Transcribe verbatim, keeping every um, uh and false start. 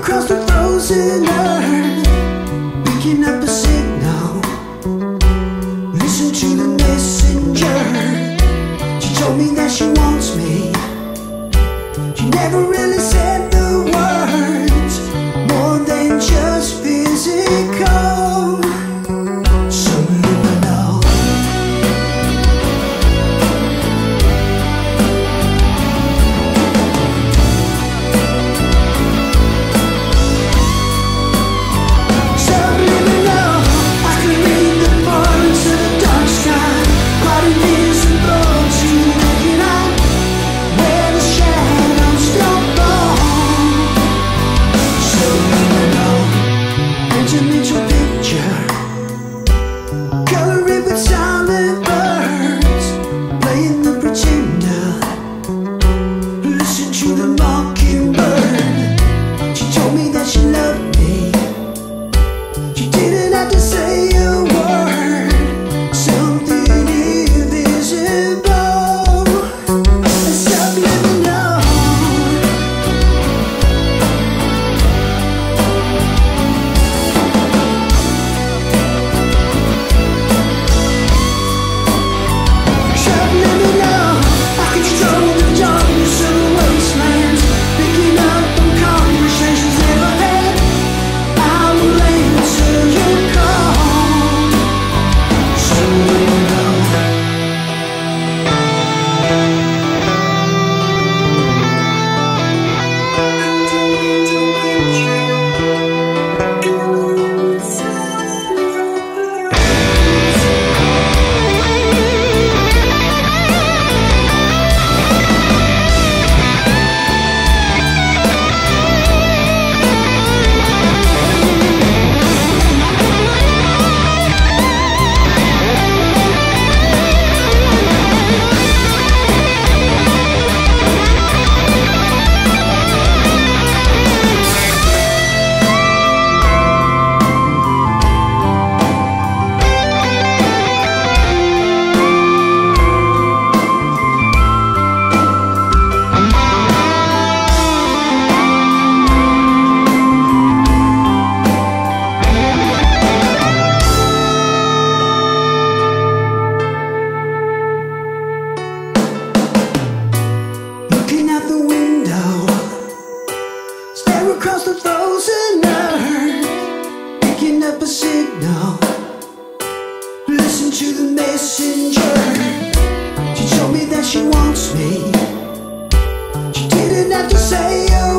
across the frozen earth, picking up a signal. Listen to the messenger. She told me that she wants me. She never really said the words, more than just physical. Subliminal. Subliminal. I can read the forms of the dark sky, quite invisible to the naked eye, where the shadows don't fall. Subliminal. Sentimental picture, color it with silent birds, playing the pretender. Listen to the mockingbird. She told me that she loved me. She didn't have to say a word. Something invisible, subliminal. Subliminal. I control the darkness of the wastelands, picking up on conversations never had. I will answer your call. Subliminal. Looking out the window, stare across the frozen earth, picking up a signal. Listen to the messenger. She told me that she wants me. She didn't have to say a